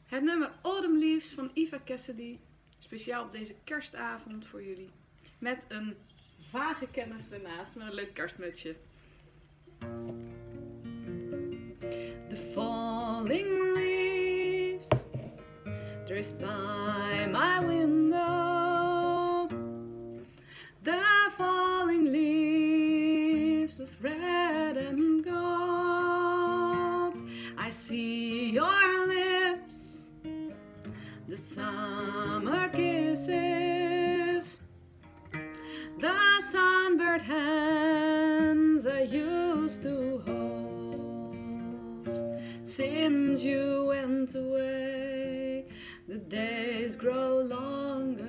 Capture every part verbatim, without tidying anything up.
Het nummer Autumn Leaves van Eva Cassidy. Speciaal op deze kerstavond voor jullie. Met een vage kennis ernaast, met een leuk kerstmutsje. The falling leaves drift by my window. The falling leaves of red and gold. I see your lips, the summer kisses, the sunburned hands I used to hold. Since you went away, the days grow longer,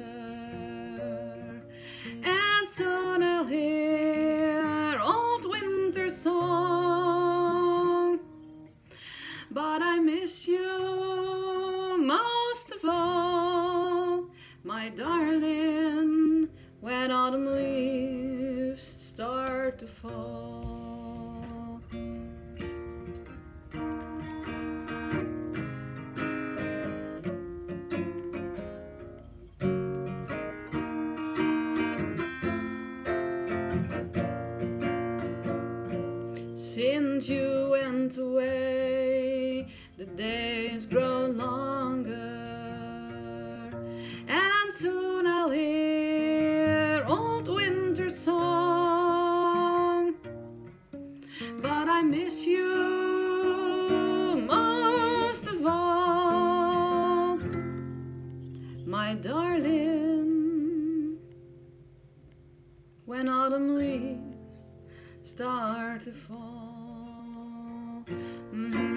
and soon I'll hear old winter song. But I miss you most of all, my darling, when autumn leaves start to fall. Since you went away, the days grow longer, and soon I'll hear old winter song. But I miss you most of all, my darling, when autumn leaves start to fall. Mm-hmm.